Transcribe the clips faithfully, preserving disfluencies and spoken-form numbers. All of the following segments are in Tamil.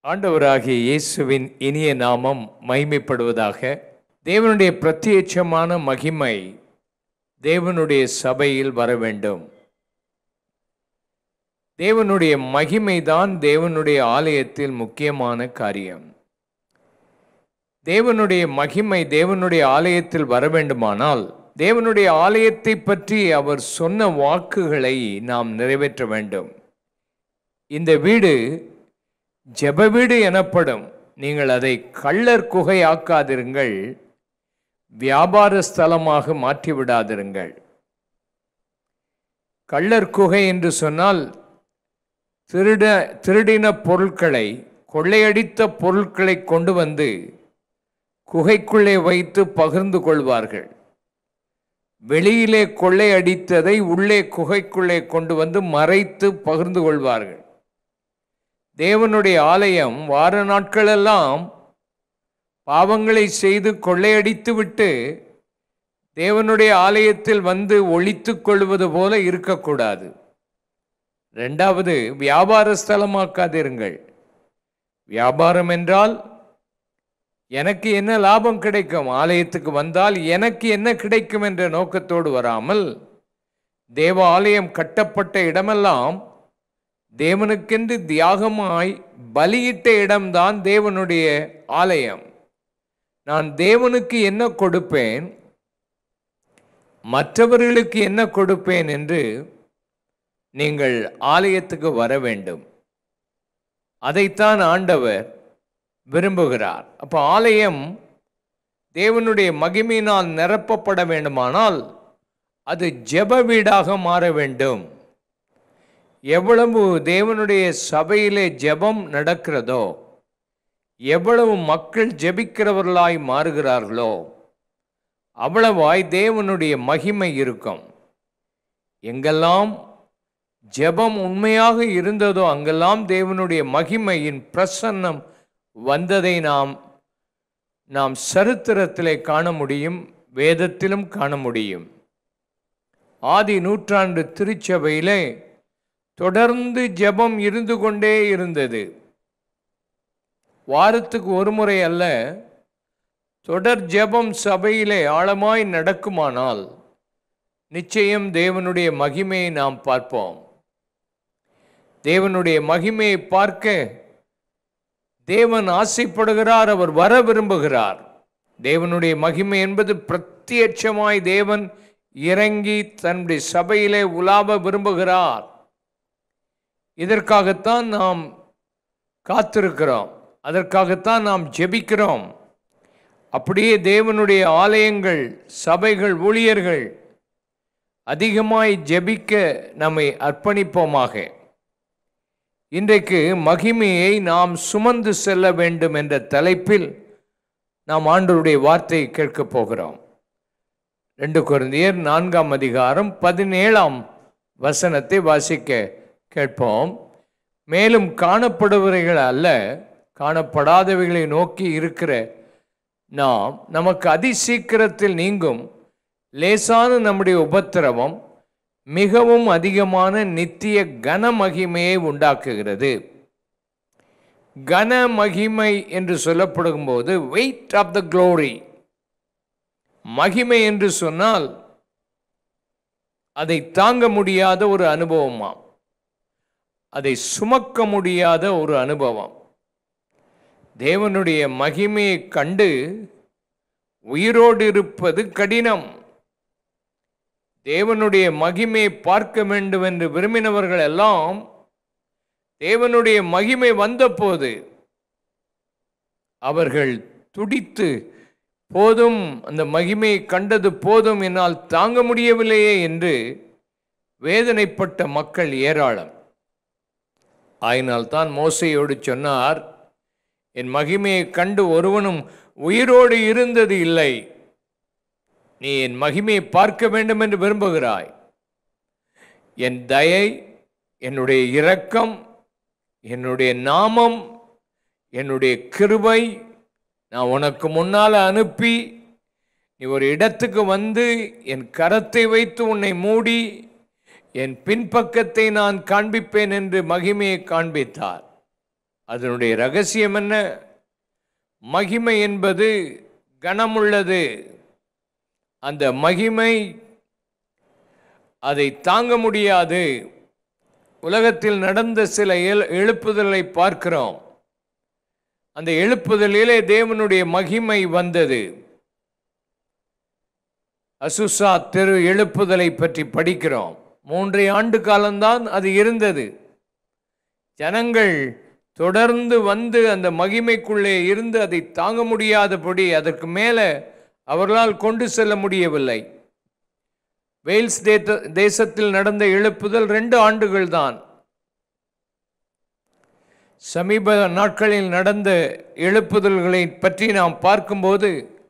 ஆண்டவராகிய இயேசுவின் இனிய நாமம் மகிமைப்படுவதாக. தேவனுடைய பிரத்யட்சமான மகிமை தேவனுடைய சபையில் வர வேண்டும். தேவனுடைய மகிமைதான் தேவனுடைய ஆலயத்தில் முக்கியமான காரியம். தேவனுடைய மகிமை தேவனுடைய ஆலயத்தில் வர வேண்டுமானால் தேவனுடைய ஆலயத்தை பற்றி அவர் சொன்ன வாக்குகளை நாம் நிறைவேற்ற வேண்டும். இந்த வீடு ஜெப வீடு எனப்படும். நீங்கள் அதை கள்ளர் குகையாக்காதிருங்கள், வியாபார ஸ்தலமாக மாற்றிவிடாதிருங்கள். கள்ளர் குகை என்று சொன்னால் திருட திருடின பொருட்களை, கொள்ளையடித்த பொருட்களை கொண்டு வந்து குகைக்குள்ளே வைத்து பகிர்ந்து கொள்வார்கள். வெளியிலே கொள்ளையடித்ததை உள்ளே குகைக்குள்ளே கொண்டு வந்து மறைத்து பகிர்ந்து கொள்வார்கள். தேவனுடைய ஆலயம் வார நாட்களெல்லாம் பாவங்களை செய்து கொள்ளையடித்து விட்டு தேவனுடைய ஆலயத்தில் வந்து ஒளித்து கொள்வது போல இருக்கக்கூடாது. ரெண்டாவது, வியாபார ஸ்தலமாக்காதிருங்கள். வியாபாரம் என்றால் எனக்கு என்ன லாபம் கிடைக்கும், ஆலயத்துக்கு வந்தால் எனக்கு என்ன கிடைக்கும் என்ற நோக்கத்தோடு வராமல், தேவ ஆலயம் கட்டப்பட்ட இடமெல்லாம் தேவனுக்கென்று தியாகமாய் பலியிட்ட இடம்தான் தேவனுடைய ஆலயம். நான் தேவனுக்கு என்ன கொடுப்பேன், மற்றவர்களுக்கு என்ன கொடுப்பேன் என்று நீங்கள் ஆலயத்துக்கு வர வேண்டும். அதைத்தான் ஆண்டவர் விரும்புகிறார். அப்போ ஆலயம் தேவனுடைய மகிமையினால் நிரப்பப்பட வேண்டுமானால் அது ஜெப வீடாக மாற வேண்டும். எவ்வளவு தேவனுடைய சபையிலே ஜெபம் நடக்கிறதோ, எவ்வளவு மக்கள் ஜெபிக்கிறவர்களாய் மாறுகிறார்களோ, அவ்வளவாய் தேவனுடைய மகிமை இருக்கும். எங்கெல்லாம் ஜெபம் உண்மையாக இருந்ததோ அங்கெல்லாம் தேவனுடைய மகிமையின் பிரசன்னம் வந்ததை நாம் நாம் சரித்திரத்திலே காண முடியும், வேதத்திலும் காண முடியும். ஆதி நூற்றாண்டு திருச்சபையிலே தொடர்ந்து ஜெபம் இருந்து கொண்டே இருந்தது. வாரத்துக்கு ஒரு முறை அல்ல, தொடர் ஜெபம் சபையிலே ஆழமாய் நடக்குமானால் நிச்சயம் தேவனுடைய மகிமையை நாம் பார்ப்போம். தேவனுடைய மகிமையை பார்க்க தேவன் ஆசைப்படுகிறார், அவர் வர விரும்புகிறார். தேவனுடைய மகிமை என்பது பிரத்யட்சமாய் தேவன் இறங்கி தன்னுடைய சபையிலே உலாவ விரும்புகிறார். இதற்காகத்தான் நாம் காத்திருக்கிறோம், அதற்காகத்தான் நாம் ஜெபிக்கிறோம். அப்படியே தேவனுடைய ஆலயங்கள், சபைகள், ஊழியர்கள் அதிகமாய் ஜெபிக்க நம்மை அர்ப்பணிப்போமாக. இன்றைக்கு மகிமையை நாம் சுமந்து செல்ல வேண்டும் என்ற தலைப்பில் நாம் ஆண்டவருடைய வார்த்தையை கேட்கப் போகிறோம். ரெண்டு கொரிந்தியர் நான்காம் அதிகாரம் பதினேழாம் வசனத்தை வாசிக்க கேட்போம். மேலும் காணப்படுபவைகள் அல்ல, காணப்படாதவைகளை நோக்கி இருக்கிற நாம் நமக்கு அதிசீக்கிரத்தில் நீங்கும் லேசான நம்முடைய உபத்திரவம் மிகவும் அதிகமான நித்திய கன மகிமையை உண்டாக்குகிறது. கன மகிமை என்று சொல்லப்படும் போது வெயிட் ஆஃப் த க்ளோரி, மகிமை என்று சொன்னால் அதை தாங்க முடியாத ஒரு அனுபவமாம், அதை சுமக்க முடியாத ஒரு அனுபவம். தேவனுடைய மகிமையை கண்டு உயிரோடு இருப்பது கடினம். தேவனுடைய மகிமையை பார்க்க வேண்டும் என்று விரும்பினவர்கள் எல்லாம் தேவனுடைய மகிமை வந்தபோது அவர்கள் துடித்து, போதும், அந்த மகிமையை கண்டது போதும், என்னால் தாங்க முடியவில்லையே என்று வேதனைப்பட்ட மக்கள் ஏராளம். ஆயினால் தான் மோசையோடு சொன்னார், என் மகிமையை கண்டு ஒருவனும் உயிரோடு இருந்தது இல்லை, நீ என் மகிமையை பார்க்க வேண்டும் என்று விரும்புகிறாய். என் தயை, என்னுடைய இரக்கம், என்னுடைய நாமம், என்னுடைய கிருபை நான் உனக்கு முன்னால் அனுப்பி நீ ஒரு இடத்துக்கு வந்து என் கரத்தை வைத்து உன்னை மூடி என் பின்பக்கத்தை நான் காண்பிப்பேன் என்று மகிமையை காண்பித்தார். அதனுடைய ரகசியம் என்ன? மகிமை என்பது கனமுள்ளது. அந்த மகிமை அதை தாங்க முடியாது. உலகத்தில் நடந்த சில எழுப்புதலை பார்க்கிறோம். அந்த எழுப்புதலிலே தேவனுடைய மகிமை வந்தது. அசுசா தெரு எழுப்புதலை பற்றி படிக்கிறோம். மூன்றே ஆண்டு காலம்தான் அது இருந்தது. ஜனங்கள் தொடர்ந்து வந்து அந்த மகிமைக்குள்ளே இருந்து அதை தாங்க முடியாதபடி அதற்கு மேலே அவர்களால் கொண்டு செல்ல முடியவில்லை. வேல்ஸ் தேசத்தில் நடந்த எழுப்புதல் ரெண்டு ஆண்டுகள் தான். சமீப நாட்களில் நடந்த எழுப்புதல்களை பற்றி நாம் பார்க்கும்போது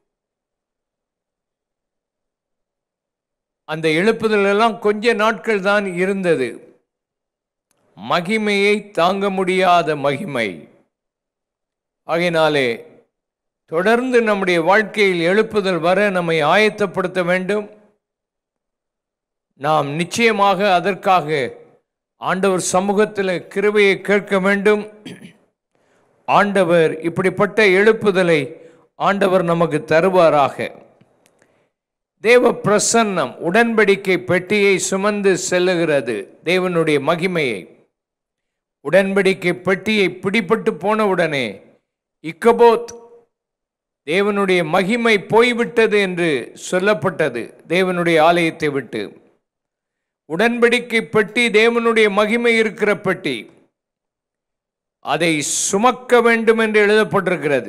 அந்த எழுப்புதல் எல்லாம் கொஞ்ச நாட்கள் தான் இருந்தது. மகிமையை தாங்க முடியாத மகிமை. ஆகையினாலே தொடர்ந்து நம்முடைய வாழ்க்கையில் எழுப்புதல் வர நம்மை ஆயத்தப்படுத்த வேண்டும். நாம் நிச்சயமாக அதற்காக ஆண்டவர் சமூகத்தில் கிருபையை கேட்க வேண்டும். ஆண்டவர் இப்படிப்பட்ட எழுப்புதலை ஆண்டவர் நமக்கு தருவாராக. தேவ பிரசன்னம் உடன்படிக்கை பெட்டியை சுமந்து செல்லுகிறது. தேவனுடைய மகிமையை உடன்படிக்கை பெட்டியை பிடிபட்டு போனவுடனே இக்கபோத் தேவனுடைய மகிமை போய்விட்டது என்று சொல்லப்பட்டது. தேவனுடைய ஆலயத்தை விட்டு உடன்படிக்கை பெட்டி தேவனுடைய மகிமை இருக்கிற பெட்டி, அதை சுமக்க வேண்டும் என்று எழுதப்பட்டிருக்கிறது.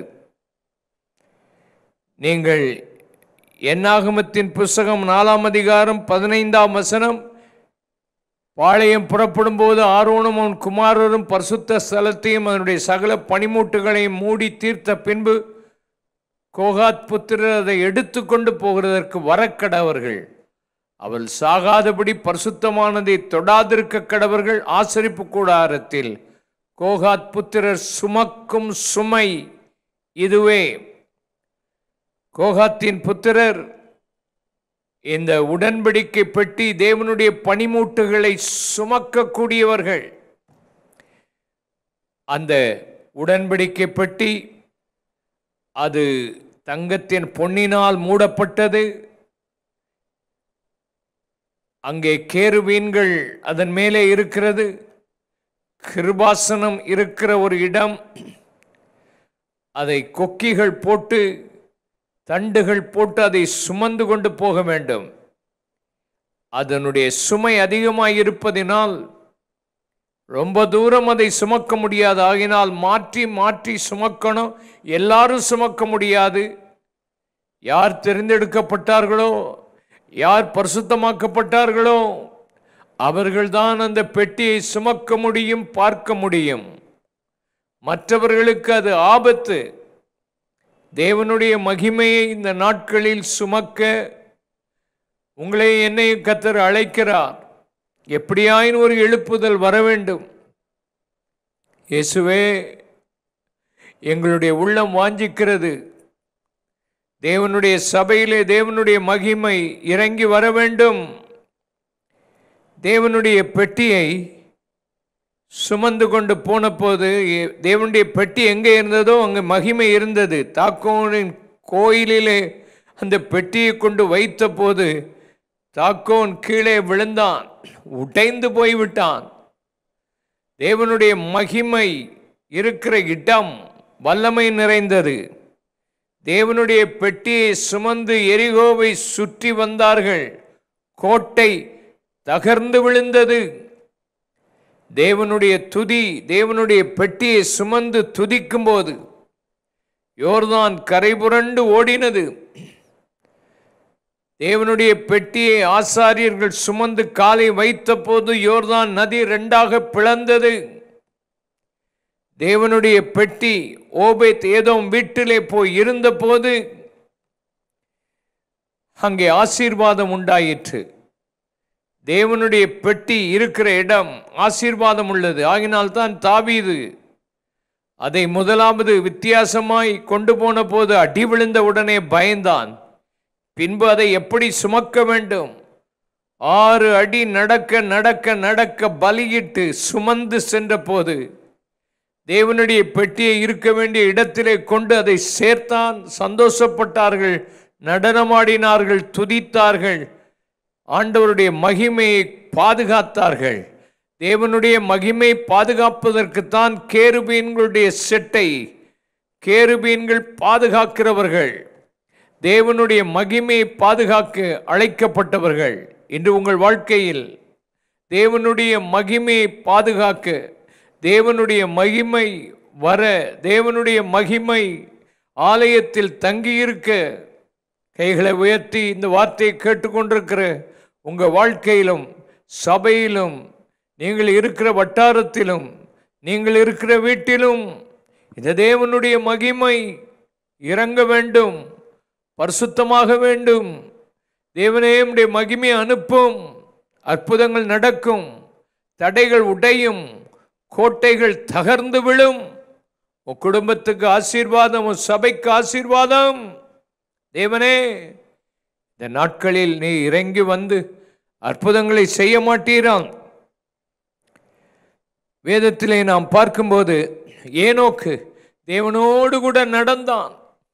நீங்கள் என்னாகமத்தின் புஸ்தகம் நாலாம் அதிகாரம் பதினைந்தாம் வசனம், பாளையம் புறப்படும் போது ஆரோனும் அவன் குமாரரும் பரிசுத்த ஸ்தலத்தையும் அதனுடைய சகல பனிமூட்டுகளையும் மூடி தீர்த்த பின்பு கோகாத் புத்திரர் அதை எடுத்து கொண்டு போகிறதற்கு வரக்கடவர்கள். அவள் சாகாதபடி பரிசுத்தமானதை தொடாதிருக்க கடவர்கள். ஆசரிப்பு கூடாரத்தில் கோகாத் புத்திரர் சுமக்கும் சுமை இதுவே. கோகாத்தின் புத்திரர் இந்த உடன்படிக்கை பெட்டி தேவனுடைய பனிமூட்டுகளை சுமக்கக்கூடியவர்கள். அந்த உடன்படிக்கை பெட்டி அது தங்கத்தின் பொன்னினால் மூடப்பட்டது. அங்கே கேருபீன்கள் அதன் மேலே இருக்கிறது. கிருபாசனம் இருக்கிற ஒரு இடம். அதை கொக்கிகள் போட்டு தண்டுகள் போட்டு அதை சுமந்து கொண்டு போக வேண்டும். அதனுடைய சுமை அதிகமாக இருப்பதினால் ரொம்ப தூரம் அதை சுமக்க முடியாது. ஆகினால் மாற்றி மாற்றி சுமக்கணும். எல்லாரும் சுமக்க முடியாது. யார் தெரிந்தெடுக்கப்பட்டார்களோ, யார் பரிசுத்தமாக்கப்பட்டார்களோ அவர்கள்தான் அந்த பெட்டியை சுமக்க முடியும், பார்க்க முடியும். மற்றவர்களுக்கு அது ஆபத்து. தேவனுடைய மகிமையை இந்த நாட்களில் சுமக்க உங்களை என்னையும் கர்த்தர் அழைக்கிறார். எப்படியாயின் ஒரு எழுப்புதல் வர வேண்டும். இயேசுவே, எங்களுடைய உள்ளம் வாஞ்சிக்கிறது. தேவனுடைய சபையிலே தேவனுடைய மகிமை இறங்கி வர வேண்டும். தேவனுடைய பெட்டியை சுமந்து கொண்டு போன போது தேவனுடைய பெட்டி எங்கே இருந்ததோ அங்கே மகிமை இருந்தது. தாக்கோனின் கோயிலிலே அந்த பெட்டியை கொண்டு வைத்த போது தாக்கோன் கீழே விழுந்தான், உடைந்து போய்விட்டான். தேவனுடைய மகிமை இருக்கிற இடம் வல்லமை நிறைந்தது. தேவனுடைய பெட்டியை சுமந்து எரிகோவை சுற்றி வந்தார்கள். கோட்டை தகர்ந்து விழுந்தது. தேவனுடைய துதி, தேவனுடைய பெட்டியை சுமந்து துதிக்கும் போது யோர்தான் கரை புரண்டு ஓடினது. தேவனுடைய பெட்டியை ஆசாரியர்கள் சுமந்து காலை வைத்த போது யோர்தான் நதி இரண்டாக பிளந்தது. தேவனுடைய பெட்டி ஓபேத் ஏதோம் வீட்டிலே போய் இருந்த போது அங்கே ஆசீர்வாதம் உண்டாயிற்று. தேவனுடைய பெட்டி இருக்கிற இடம் ஆசீர்வாதம் உள்ளது. ஆகினால்தான் தாவீது அதை முதலாவது வித்தியாசமாய் கொண்டு போன போது அடி விழுந்த உடனே பயந்தான். பின்பு அதை எப்படி சுமக்க வேண்டும், ஆறு அடி நடக்க நடக்க நடக்க பலியிட்டு சுமந்து சென்ற போது தேவனுடைய பெட்டியை இருக்க வேண்டிய இடத்திலே கொண்டு அதை சேர்த்தான். சந்தோஷப்பட்டார்கள், நடனமாடினார்கள், துதித்தார்கள், ஆண்டவருடைய மகிமையை பாதுகாத்தார்கள். தேவனுடைய மகிமை பாதுகாப்பதற்குத்தான் கேருபீன்களுடைய செட்டை, கேருபீன்கள் பாதுகாக்கிறவர்கள், தேவனுடைய மகிமையை பாதுகாக்க அழைக்கப்பட்டவர்கள். இன்று உங்கள் வாழ்க்கையில் தேவனுடைய மகிமையை பாதுகாக்க, தேவனுடைய மகிமை வர, தேவனுடைய மகிமை ஆலயத்தில் தங்கியிருக்க, கைகளை உயர்த்தி இந்த வார்த்தையை கேட்டுக்கொண்டிருக்கிற உங்கள் வாழ்க்கையிலும், சபையிலும், நீங்கள் இருக்கிற வட்டாரத்திலும், நீங்கள் இருக்கிற வீட்டிலும் இந்த தேவனுடைய மகிமை இறங்க வேண்டும், பரிசுத்தமாக வேண்டும். தேவனே உம்முடைய மகிமையை அனுப்பும், அற்புதங்கள் நடக்கும், தடைகள் உடையும், கோட்டைகள் தகர்ந்து விழும். உன் குடும்பத்துக்கு ஆசீர்வாதம், உன் சபைக்கு ஆசீர்வாதம். தேவனே, இந்த நாட்களில் நீ இறங்கி வந்து அற்புதங்களை செய்ய மாட்டீராம். வேதத்திலே நாம் பார்க்கும்போது ஏனோக்கு தேவனோடு கூட நடந்தான்,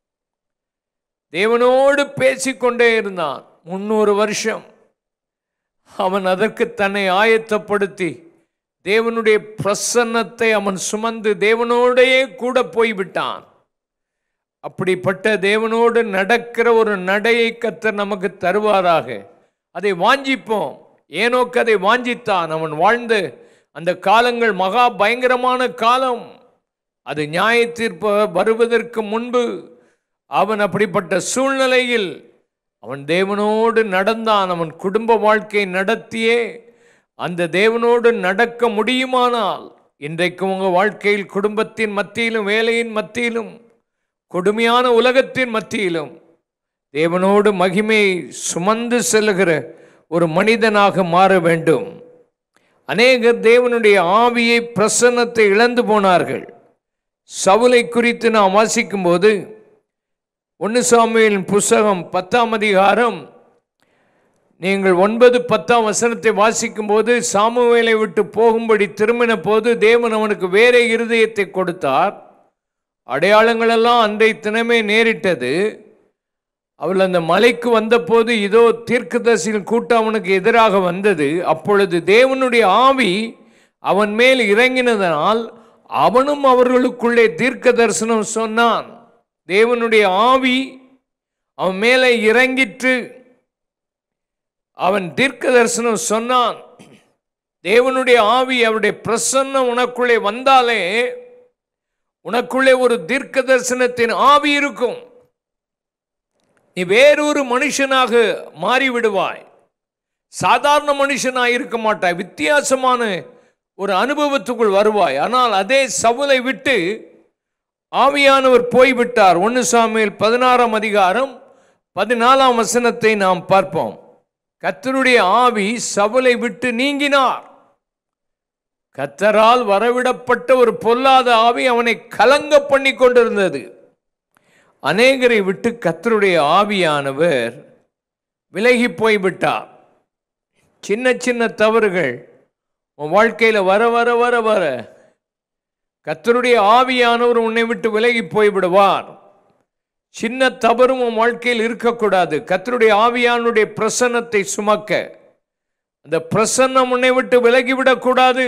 தேவனோடு பேசிக்கொண்டே இருந்தான். முன்னூறு வருஷம் அவன் அதற்கு தன்னை ஆயத்தப்படுத்தி தேவனுடைய பிரசன்னத்தை அவன் சுமந்து தேவனோடையே கூட போய்விட்டான். அப்படிப்பட்ட தேவனோடு நடக்கிற ஒரு நடையை கர்த்தர் நமக்கு தருவாராக. அதை வாஞ்சிப்போம். ஏனோக்கு அதை வாஞ்சித்தான். அவன் வாழ்ந்த அந்த காலங்கள் மகா பயங்கரமான காலம். அது நியாய தீர்ப்பு வருவதற்கு முன்பு அவன் அப்படிப்பட்ட சூழ்நிலையில் அவன் தேவனோடு நடந்தான். அவன் குடும்ப வாழ்க்கை நடத்தியே அந்த தேவனோடு நடக்க முடியுமானால், இன்றைக்கு உங்கள் வாழ்க்கையில் குடும்பத்தின் மத்தியிலும், வேலையின் மத்தியிலும், கொடுமையான உலகத்தின் மத்தியிலும் தேவனோடு மகிமையை சுமந்து செல்லுகிற ஒரு மனிதனாக மாற வேண்டும். அநேகர் தேவனுடைய ஆவியை, பிரசன்னத்தை இழந்து போனார்கள். சவுலை குறித்து நாம் வாசிக்கும் போது ஒன்று சாமுவேலின் புஸ்தகம் பத்தாம் அதிகாரம் நீங்கள் ஒன்பது பத்தாம் வசனத்தை வாசிக்கும் போது, சாமுவேலை விட்டு போகும்படி திரும்பின போது தேவன் அவனுக்கு வேற இருதயத்தை கொடுத்தார். அடையாளங்கள் எல்லாம் அன்றைய தினமே நேரிட்டது. அவள் அந்த மலைக்கு வந்தபோது இதோ தீர்க்கதரிசியின் கூட்டம் அவனுக்கு எதிராக வந்தது. அப்பொழுது தேவனுடைய ஆவி அவன் மேல் இறங்கினதனால் அவனும் அவர்களுக்குள்ளே தீர்க்க தரிசனம் சொன்னான். தேவனுடைய ஆவி அவன் மேலே இறங்கிற்று. அவன் தீர்க்க தரிசனம் சொன்னான். தேவனுடைய ஆவி, அவருடைய பிரசன்னம் உனக்குள்ளே வந்தாலே உனக்குள்ளே ஒரு தீர்க்க தரிசனத்தின் ஆவி இருக்கும். நீ வேறொரு மனுஷனாக மாறிவிடுவாய். சாதாரண மனுஷனாக இருக்க மாட்டாய். வித்தியாசமான ஒரு அனுபவத்துக்குள் வருவாய். ஆனால் அதே சவுலை விட்டு ஆவியானவர் போய்விட்டார். ஒன்று சாமுவேல் பதினாறாம் அதிகாரம் பதினாலாம் வசனத்தை நாம் பார்ப்போம். கர்த்தருடைய ஆவி சவுலை விட்டு நீங்கினார். கர்த்தரால் வரவிடப்பட்ட ஒரு பொல்லாத ஆவி அவனை கலங்க பண்ணி கொண்டிருந்தது. அநேகரை விட்டு கர்த்தருடைய ஆவியானவர் விலகி போய்விட்டார். சின்ன சின்ன தவறுகள் உன் வாழ்க்கையில் வர வர வர வர கர்த்தருடைய ஆவியானவர் உன்னை விட்டு விலகி போய்விடுவார். சின்ன தவறும் உன் வாழ்க்கையில் இருக்கக்கூடாது. கர்த்தருடைய ஆவியானுடைய பிரசன்னத்தை சுமக்க, அந்த பிரசன்னம் உன்னை விட்டு விலகிவிடக்கூடாது.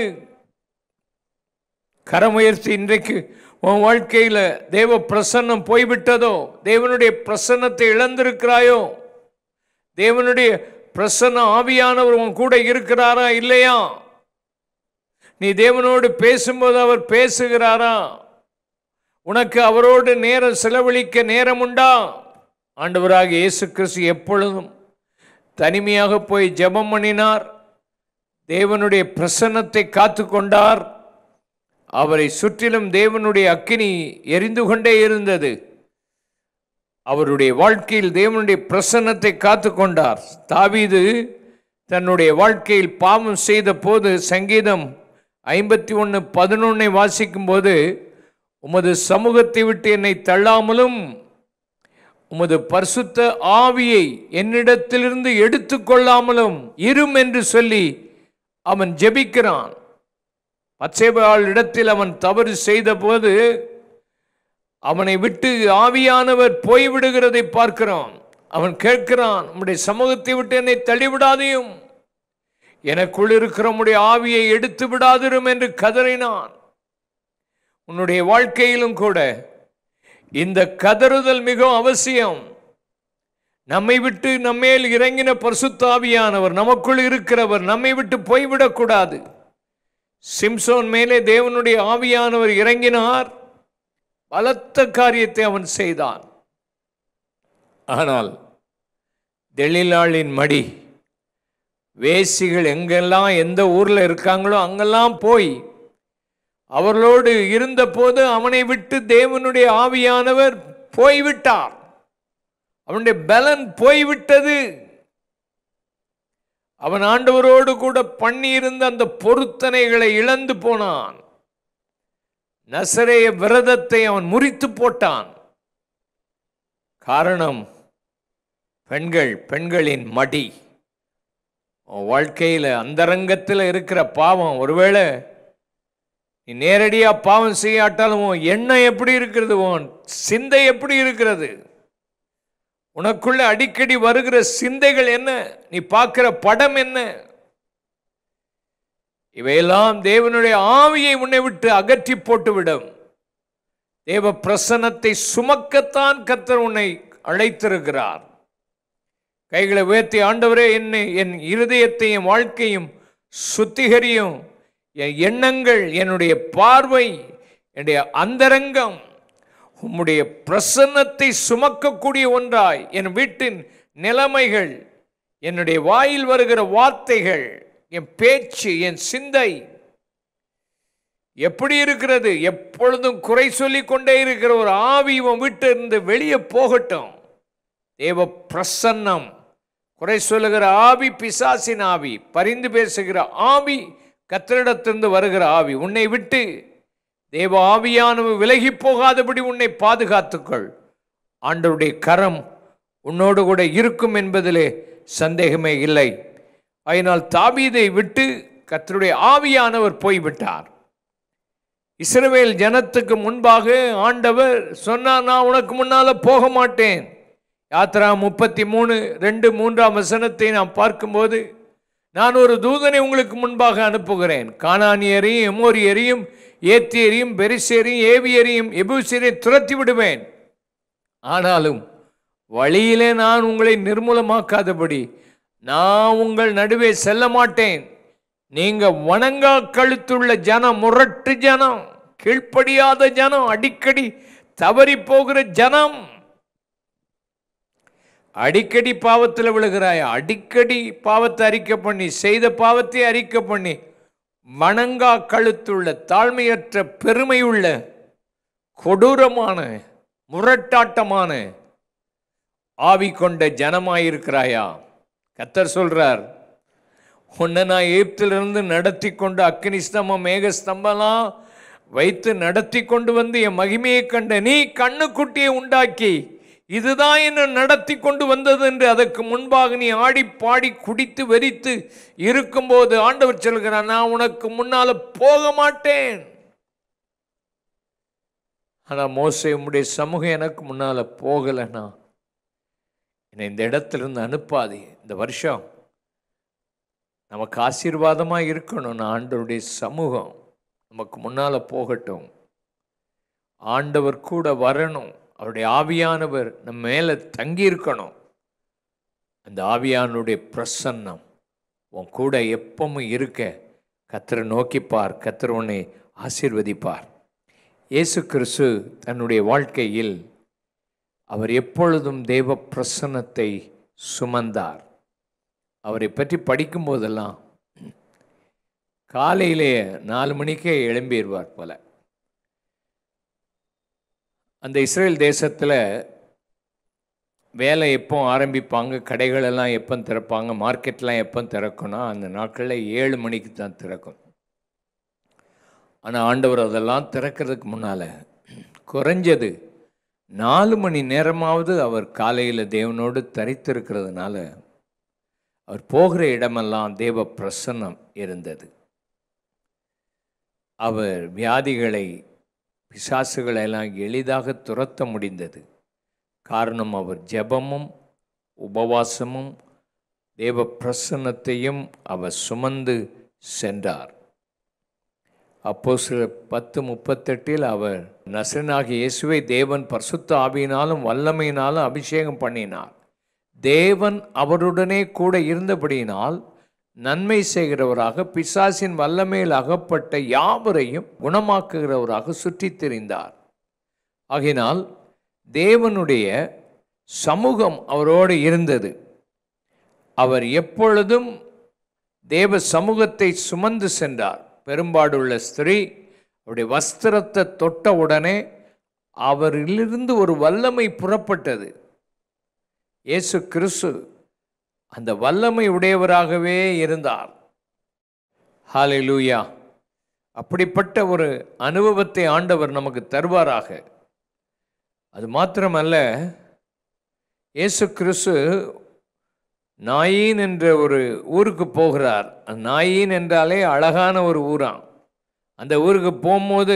கரமுயர்த்தி இன்றைக்கு உன் வாழ்க்கையில் தேவ பிரசன்னம் போய்விட்டதோ, தேவனுடைய பிரசன்னத்தை இழந்திருக்கிறாயோ, தேவனுடைய பிரசன்ன ஆவியானவர் உன் கூட இருக்கிறாரா இல்லையா? நீ தேவனோடு பேசும்போது அவர் பேசுகிறாரா? உனக்கு அவரோடு நேரம் செலவழிக்க நேரம் உண்டா? ஆண்டவராக இயேசு கிறிஸ்து எப்பொழுதும் தனிமையாக போய் ஜெபம் பண்ணினார். தேவனுடைய பிரசன்னத்தை காத்து கொண்டார். அவரை சுற்றிலும் தேவனுடைய அக்கினி எரிந்து கொண்டே இருந்தது. அவருடைய வாழ்க்கையில் தேவனுடைய பிரசன்னத்தை காத்து கொண்டார். தாவீது தன்னுடைய வாழ்க்கையில் பாவம் செய்த போது சங்கீதம் ஐம்பத்தி ஒன்று பதினொன்னை வாசிக்கும் போது, உமது சமூகத்தை விட்டு என்னை தள்ளாமலும் உமது பரிசுத்த ஆவியை என்னிடத்திலிருந்து எடுத்து கொள்ளாமலும் இரும் என்று சொல்லி அவன் ஜெபிக்கிறான். பத்சேபாள் இடத்தில் அவன் தவறு செய்த போது அவனை விட்டு ஆவியானவர் போய்விடுகிறதை பார்க்கிறான். அவன் கேட்கிறான், உம்முடைய சமூகத்தை விட்டு என்னை தள்ளிவிடாதையும், எனக்குள் இருக்கிற உம்முடைய ஆவியை எடுத்து விடாதிரும் என்று கதறினான். உன்னுடைய வாழ்க்கையிலும் கூட இந்த கதறுதல் மிகவும் அவசியம். நம்மை விட்டு நம்மேல் இறங்கின பரிசுத்த ஆவியானவர், நமக்குள் இருக்கிறவர் நம்மை விட்டு போய்விடக்கூடாது. சிம்சோன் மேலே தேவனுடைய ஆவியானவர் இறங்கினார். பலத்த காரியத்தை அவன் செய்தான். ஆனால் தெலீலாளின் மடி, வேசிகள் எங்கெல்லாம் எந்த ஊரில் இருக்காங்களோ அங்கெல்லாம் போய் அவர்களோடு இருந்த போது அவனை விட்டு தேவனுடைய ஆவியானவர் போய்விட்டார். அவனுடைய பலன் போய்விட்டது. அவன் ஆண்டவரோடு கூட பண்ணியிருந்த அந்த பொருத்தனைகளை இழந்து போனான். நசரேய விரதத்தை அவன் முறித்து போட்டான். காரணம் பெண்கள், பெண்களின் மடி. வாழ்க்கையில் அந்தரங்கத்தில் இருக்கிற பாவம், ஒருவேளை நீ நேரடியாக பாவம் செய்யாட்டாலும் உன் எண்ணம் எப்படி இருக்கிறது, உன் சிந்தை எப்படி இருக்கிறது, உனக்குள்ள அடிக்கடி வருகிற சிந்தைகள் என்ன, நீ பார்க்கிற படம் என்ன, இவையெல்லாம் தேவனுடைய ஆவியை உன்னை விட்டு அகற்றி போட்டுவிடும். தேவ பிரசன்னத்தை சுமக்கத்தான் கர்த்தர் உன்னை அழைத்திருக்கிறார். கைகளை உயர்த்தி, ஆண்டவரே என்னை, என் இருதயத்தையும் வாழ்க்கையும் சுத்திகரியும், என் எண்ணங்கள், என்னுடைய பார்வை, என்னுடைய அந்தரங்கம் உம்முடைய பிரசன்னத்தை சுமக்கக்கூடிய ஒன்றாய், என் வீட்டின் நிலைமைகள், என்னுடைய வாயில் வருகிற வார்த்தைகள், என் பேச்சு, என் சிந்தை எப்படி இருக்கிறது? எப்பொழுதும் குறை சொல்லிக் கொண்டே இருக்கிற ஒரு ஆவி உன் வீட்டு இருந்து வெளியே போகட்டும். தேவ பிரசன்னம், குறை சொல்லுகிற ஆவி பிசாசின் ஆவி, பரிந்து பேசுகிற ஆவி கர்த்தரிடத்திலிருந்து வருகிற ஆவி, உன்னை விட்டு தேவ ஆவியானவர் விலகி போகாதபடி உன்னை பாதுகாத்துக்கொள். ஆண்டவருடைய கரம் உன்னோடு கூட இருக்கும் என்பதிலே சந்தேகமே இல்லை. அதனால் தாவீதை விட்டு கர்த்தருடைய ஆவியானவர் போய்விட்டார். இஸ்ரவேல் ஜனத்துக்கு முன்பாக ஆண்டவர் சொன்னார், நான் உனக்கு முன்னால போக மாட்டேன். யாத்ரா முப்பத்தி மூணு ரெண்டு மூன்றாம் வசனத்தை நாம் பார்க்கும்போது, நான் ஒரு தூதனை உங்களுக்கு முன்பாக அனுப்புகிறேன், கானானியரையும் எமோரியரையும் ஏத்தியரையும் பெரிசேரையும் ஏவியரையும் எபூசியரையும் துரத்தி விடுவேன். ஆனாலும் வழியிலே நான் உங்களை நிர்மூலமாக்காதபடி நான் உங்கள் நடுவே செல்ல மாட்டேன். நீங்க வணங்கா கழுத்துள்ள ஜனம், முரட்டு ஜனம், கீழ்ப்படியாத ஜனம், அடிக்கடி தவறி போகிற ஜனம். அடிக்கடி பாவத்தில் விழுகிறாய், அடிக்கடி பாவத்தை அறிக்கை பண்ணி, செய்த பாவத்தை அறிக்கை பண்ணி, வணங்கா கழுத்துள்ள, தாழ்மையற்ற, பெருமையுள்ள, கொடூரமான, முரட்டாட்டமான ஆவி கொண்ட ஜனமாயிருக்கிறாயா? கர்த்தர் சொல்றார், உன்னை நான் எகிப்திலிருந்து நடத்தி கொண்டு அக்கினி ஸ்தம்பம் மேக ஸ்தம்பலாம் வைத்து நடத்தி கொண்டு வந்து என் மகிமையை கண்ட நீ கண்ணுக்குட்டியை உண்டாக்கி இதுதான் என்ன நடத்தி கொண்டு வந்தது என்று அதற்கு முன்பாக நீ ஆடி பாடி குடித்து வெறித்து இருக்கும்போது ஆண்டவர் சொல்கிறார், நான் உனக்கு முன்னால போக மாட்டேன். ஆனா மோசே, உம்முடைய சமூகம் எனக்கு முன்னால போகலைன்னா என்னை இந்த இடத்திலிருந்து அனுப்பாது. இந்த வருஷம் நமக்கு ஆசீர்வாதமாக இருக்கணும். ஆண்டவருடைய சமூகம் நமக்கு முன்னால் போகட்டும். ஆண்டவர் கூட வரணும். அவருடைய ஆவியானவர் நம்ம மேலே தங்கி இருக்கணும். அந்த ஆவியானுடைய பிரசன்னம் உன் கூட எப்பவும் இருக்க கர்த்தரை நோக்கிப்பார். கர்த்தர் உன்னை ஆசீர்வதிப்பார். இயேசு கிறிஸ்து தன்னுடைய வாழ்க்கையில் அவர் எப்பொழுதும் தேவ பிரசன்னத்தை சுமந்தார். அவரை பற்றி படிக்கும் போதெல்லாம் காலையிலே நாலு மணிக்கே எழும்பிடுவார் போல. அந்த இஸ்ரேல் தேசத்தில் வேலை எப்போ ஆரம்பிப்பாங்க, கடைகளெல்லாம் எப்போ திறப்பாங்க, மார்க்கெட்லாம் எப்போ திறக்கணும், அந்த நாட்களில் ஏழு மணிக்கு தான் திறக்கும். ஆனால் ஆண்டவர் அதெல்லாம் திறக்கிறதுக்கு முன்னால் குறைஞ்சது நாலு மணி நேரமாவது அவர் காலையில் தேவனோடு தரித்திருக்கிறதுனால அவர் போகிற இடமெல்லாம் தேவ பிரசன்னம் இருந்தது. அவர் வியாதிகளை, பிசாசுகளை எல்லாம் எளிதாக துரத்த முடிந்தது. காரணம், அவர் ஜெபமும் உபவாசமும் தேவ பிரசன்னத்தையும் அவர் சுமந்து சென்றார். அப்போஸ்தலர் பத்து முப்பத்தெட்டில் அவர் நசரேயனாகிய இயேசுவை தேவன் பரிசுத்த ஆவியினாலும் வல்லமையினாலும் அபிஷேகம் பண்ணினார். தேவன் அவருடனே கூட இருந்தபடியினால் நன்மை செய்கிறவராக, பிசாசின் வல்லமையில் அகப்பட்ட யாவரையும் குணமாக்குகிறவராக சுற்றித் திரிந்தார். ஆகினால் தேவனுடைய சமூகம் அவரோடு இருந்தது. அவர் எப்பொழுதும் தேவ சமூகத்தை சுமந்து சென்றார். பெரும்பாடுள்ள ஸ்திரீ அவருடைய வஸ்திரத்தை தொட்ட உடனே அவரிலிருந்து ஒரு வல்லமை புறப்பட்டது. இயேசு கிறிஸ்து அந்த வல்லமை உடையவராகவே இருந்தார். ஹல்லேலூயா! அப்படிப்பட்ட ஒரு அனுபவத்தை ஆண்டவர் நமக்கு தருவாராக. அது மாத்திரமல்ல, இயேசு கிறிஸ்து நாயின் என்ற ஒரு ஊருக்கு போகிறார். நாயின் என்றாலே அழகான ஒரு ஊராம். அந்த ஊருக்கு போகும்போது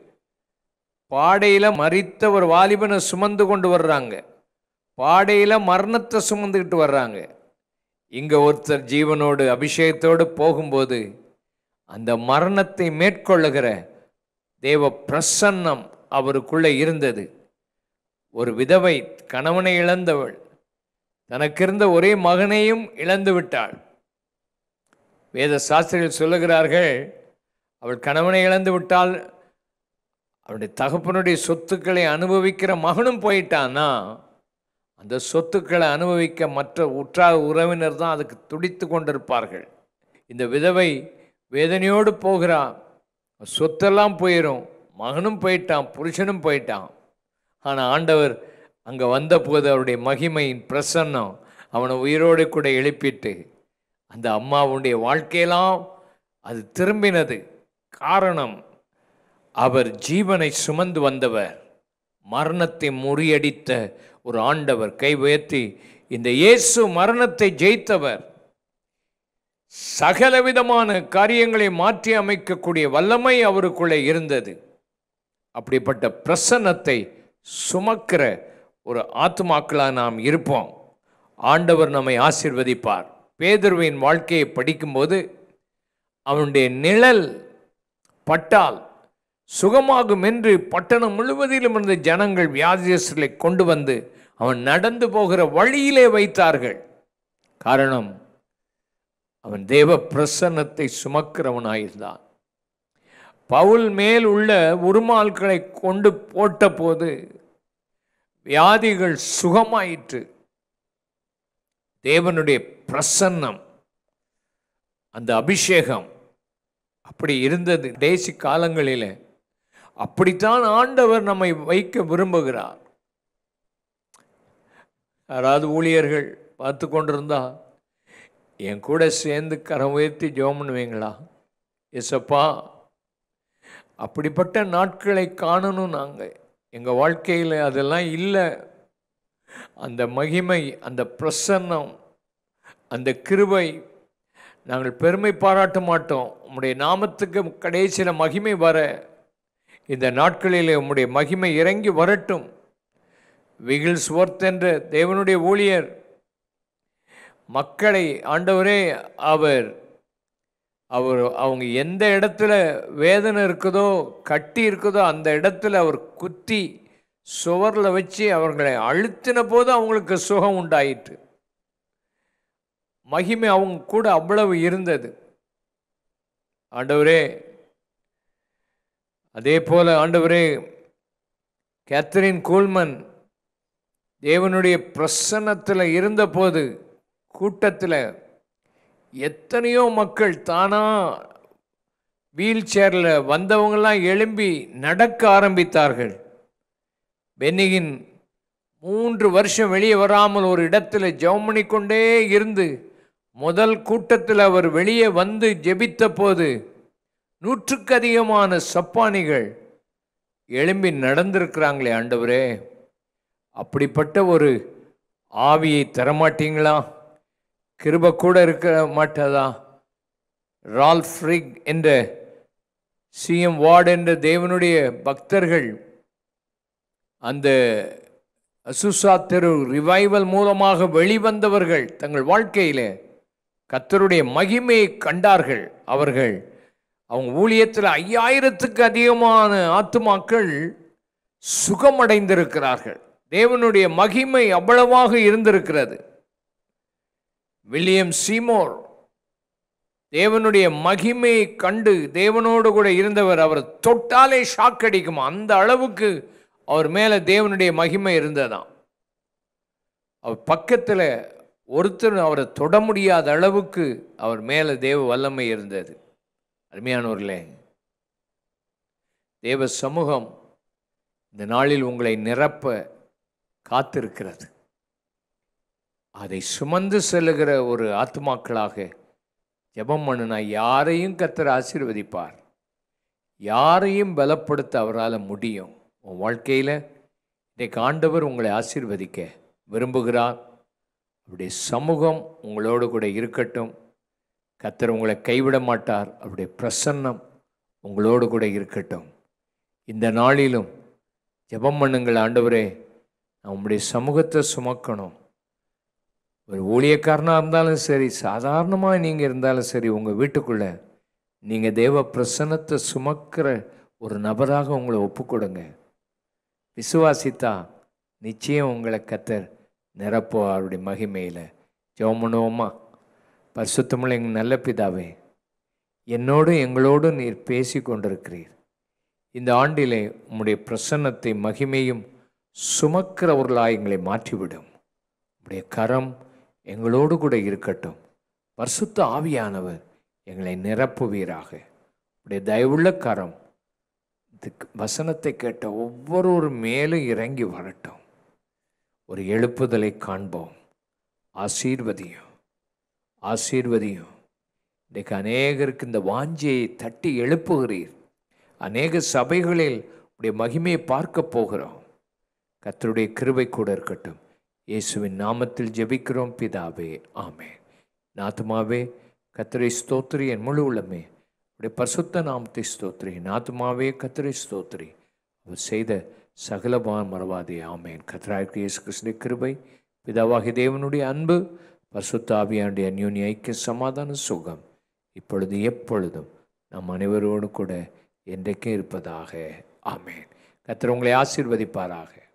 பாடையில் மரித்த ஒரு வாலிபனை சுமந்து கொண்டு வர்றாங்க. பாடையில் மரணத்தை சுமந்துக்கிட்டு வர்றாங்க. இங்கே ஒருத்தர் ஜீவனோடு அபிஷேகத்தோடு போகும்போது அந்த மரணத்தை மேற்கொள்ளுகிற தேவ பிரசன்னம் அவருக்குள்ளே இருந்தது. ஒரு விதவை, கணவனை இழந்தவள், தனக்கு இருந்த ஒரே மகனையும் இழந்து விட்டாள். வேத சாஸ்திரிகள் சொல்லுகிறார்கள், அவள் கணவனை இழந்து விட்டால் அவளுடைய தகப்பனுடைய சொத்துக்களை அனுபவிக்கிற மகனும் போயிட்டான்னா அந்த சொத்துக்களை அனுபவிக்க மற்ற உற்றார் உறவினர் தான் அதுக்கு துடித்து கொண்டிருப்பார்கள். இந்த விதவை வேதனையோடு போகிறான். சொத்தெல்லாம் போயிடும், மகனும் போயிட்டான், புருஷனும் போயிட்டான். ஆனால் ஆண்டவர் அங்கே வந்தபோது அவருடைய மகிமையின் பிரசன்னம் அவனை உயிரோடு கூட எழுப்பிட்டு அந்த அம்மாவுடைய வாழ்க்கையெல்லாம் அது திரும்பினது. காரணம், அவர் ஜீவனை சுமந்து வந்தவர், மரணத்தை முறியடித்த ஒரு ஆண்டவர். கை உயர்த்தி, இந்த இயேசு மரணத்தை ஜெயித்தவர், சகலவிதமான காரியங்களை மாற்றி அமைக்கக்கூடிய வல்லமை அவருக்குள்ளே இருந்தது. அப்படிப்பட்ட பிரசன்னத்தை சுமக்கிற ஒரு ஆத்துமாக்களாக நாம் இருப்போம். ஆண்டவர் நம்மை ஆசீர்வதிப்பார். பேதுருவின் வாழ்க்கையை படிக்கும்போது அவனுடைய நிழல் பட்டால் சுகமாகும் என்று பட்டணம் முழுவதிலும் இருந்த ஜனங்கள் வியாதியஸ்தர்களை கொண்டு வந்து அவன் நடந்து போகிற வழியிலே வைத்தார்கள். காரணம், அவன் தேவ பிரசன்னத்தை சுமக்கிறவனாயிருந்தான். பவுல் மேல் உள்ள உருமால்களை கொண்டு போட்ட போது வியாதிகள் சுகமாயிற்று. தேவனுடைய பிரசன்னம், அந்த அபிஷேகம் அப்படி இருந்தது. கடைசி காலங்களில் அப்படித்தான் ஆண்டவர் நம்மை வைக்க விரும்புகிறார். யாராவது ஊழியர்கள் பார்த்து கொண்டிருந்தா என் கூட சேர்ந்து கரம் உயர்த்தி ஜெபம் பண்ணுவீங்களா? எசப்பா, அப்படிப்பட்ட நாட்களை காணணும். நாங்கள் எங்கள் வாழ்க்கையில் அதெல்லாம் இல்லை. அந்த மகிமை, அந்த பிரசன்னம், அந்த கிருபை நாங்கள் பெருமை பாராட்ட மாட்டோம். உம்முடைய நாமத்துக்கு கடைசியில் மகிமை வர இந்த நாட்களில் உம்முடைய மகிமை இறங்கி வரட்டும். விகில்ஸ்வொர்த் என்ற தேவனுடைய ஊழியர் மக்களை, ஆண்டவரே, அவர் அவர் அவங்க எந்த இடத்துல வேதனை இருக்குதோ, கட்டி இருக்குதோ, அந்த இடத்துல அவர் குத்தி சுவரில் வச்சு அவர்களை அழுத்தின போது அவங்களுக்கு சுகம் உண்டாயிற்று. மகிமை அவங்க கூட அவ்வளவு இருந்தது. ஆண்டவரே, அதே போல ஆண்டவரே, கேத்தரின் கூல்மன் தேவனுடைய பிரசன்னத்தில் இருந்தபோது கூட்டத்தில் எத்தனையோ மக்கள் தானா வீல் சேரில் வந்தவங்கெல்லாம் எழும்பி நடக்க ஆரம்பித்தார்கள். பென்னிகின் மூன்று வருஷம் வெளியே வராமல் ஒரு இடத்துல ஜெபம் பண்ணிக்கொண்டே இருந்து முதல் கூட்டத்தில் அவர் வெளியே வந்து ஜெபித்த போது நூற்றுக்கு அதிகமான சப்பானிகள் எழும்பி நடந்திருக்கிறாங்களே. ஆண்டவரே, அப்படிப்பட்ட ஒரு ஆவியை தரமாட்டீங்களா? கிருபை கூட இருக்க மாட்டதா? ரால்ஃப் ரிக் என்ற சிஎம் வார்டு என்ற தேவனுடைய பக்தர்கள் அந்த அசுசா தெரு ரிவைவல் மூலமாக வெளிவந்தவர்கள் தங்கள் வாழ்க்கையில் கர்த்தருடைய மகிமையை கண்டார்கள். அவர்கள் அவங்க ஊழியத்தில் ஐயாயிரத்துக்கு அதிகமான ஆத்துமாக்கள் சுகமடைந்திருக்கிறார்கள். தேவனுடைய மகிமை அவ்வளவாக இருந்திருக்கிறது. வில்லியம் சீமோர் தேவனுடைய மகிமையை கண்டு தேவனோடு கூட இருந்தவர். அவர் தொட்டாலே ஷாக் அடிக்குமா, அந்த அளவுக்கு அவர் மேலே தேவனுடைய மகிமை இருந்ததாம். அவர் பக்கத்தில் ஒருத்தர் அவரை தொட முடியாத அளவுக்கு அவர் மேலே தேவ வல்லமை இருந்தது. அருமையானவர்களே, தேவ சமூகம் இந்த நாளில் உங்களை நிரப்ப காத்திருக்கிறது. அதை சுமந்து செல்லுகிற ஒரு ஆத்மாக்களாக ஜெபம் பண்ணுனா யாரையும் கர்த்தர் ஆசீர்வதிப்பார். யாரையும் பலப்படுத்த அவரால் முடியும். உன் வாழ்க்கையில் இன்றைக்கு ஆண்டவர் உங்களை ஆசீர்வதிக்க விரும்புகிறார். அவருடைய சமூகம் உங்களோடு கூட இருக்கட்டும். கர்த்தர் உங்களை கைவிட மாட்டார். அவருடைய பிரசன்னம் உங்களோடு கூட இருக்கட்டும். இந்த நாளிலும் ஜெபம் பண்ணுங்கள். ஆண்டவரே, நான் உங்களுடைய சமூகத்தை சுமக்கணும். ஒரு ஊழியக்காரனாக இருந்தாலும் சரி, சாதாரணமாக நீங்கள் இருந்தாலும் சரி, உங்கள் வீட்டுக்குள்ளே நீங்கள் தேவ பிரசன்னத்தை சுமக்கிற ஒரு நபராக உங்களை ஒப்புக்கொடுங்க. விசுவாசித்தா நிச்சயம் உங்களை கர்த்தர் நிரப்போ அவருடைய மகிமையில். ஜெபம் பண்ணுவோமா? பரிசுத்தமுள்ள எங்கள் நல்ல பிதாவே, என்னோடு எங்களோடு நீர் பேசி கொண்டிருக்கிறீர். இந்த ஆண்டிலே உம்முடைய பிரசன்னத்தை மகிமையும் சுமக்கிறவர்களாக எங்களை மாற்றிவிடும். உம்முடைய கரம் எங்களோடு கூட இருக்கட்டும். பரிசுத்த ஆவியானவர் எங்களை நிரப்புவீராக. உடைய தயவுள்ள கரம் வசனத்தை கேட்ட ஒவ்வொரு மேலும் இறங்கி வரட்டும். ஒரு எழுப்புதலை காண்போம். ஆசீர்வதியும், ஆசீர்வதியும். இன்றைக்கு அநேகருக்கு இந்த வாஞ்சியை தட்டி எழுப்புகிறீர். அநேக சபைகளில் உடைய மகிமையை பார்க்க போகிறோம். கர்த்தருடைய கிருபை கூட இருக்கட்டும். இயேசுவின் நாமத்தில் ஜெபிக்கிறோம் பிதாவே, ஆமென். நாத்துமாவே கர்த்தரை ஸ்தோத்திரி, என் முழு உள்ளமே உடைய பரிசுத்த நாமத்தை ஸ்தோத்திரி. நாத்துமாவே கர்த்தரை ஸ்தோத்திரி, அவர் செய்த சகலபான் மறவாதே, ஆமென். கர்த்தராகிய இயேசு கிறிஸ்துவின் கிருபை, பிதாவாகிய தேவனுடைய அன்பு, பரிசுத்த ஆவியானுடைய அந்யோன்ய ஐக்கிய சமாதான சுகம் இப்பொழுது எப்பொழுதும் நம் அனைவரோடு கூட என்றைக்கும் இருப்பதாக, ஆமென். கர்த்தர் உங்களை ஆசீர்வதிப்பாராக.